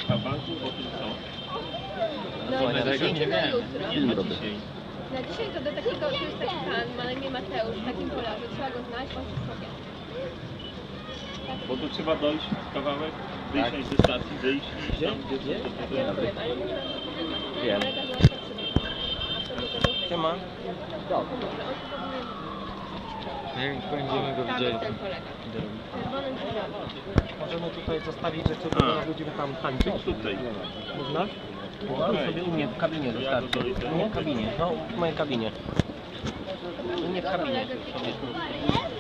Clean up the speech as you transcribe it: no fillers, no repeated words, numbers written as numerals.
banku, bo tu są. No na dzisiaj nie czy na wiem. jutro? Nie na dzisiaj. Na dzisiaj to do takiego, tu jest taki pan, ma na imię Mateusz, w takim kolorze, trzeba go znaleźć, on wszystko wie. Bo tu trzeba dojść kawałek, wyjść ze stacji, wyjść i iść tam, gdzie to Ja rozumiem, ale nie Wiem. kolega załatwia przygotowanie. Siema. Może on to powinien... Jak będziemy go Tam widzieli. jest ten kolega. Czerwonym krzyżowym. Możemy tutaj zostawić rzeczy, bo teraz będziemy tam tańczyć. tutaj. Można? Można sobie u mnie w kabinie zostawić. U mnie w kabinie, no w mojej kabinie. U mnie w kabinie. Kolega,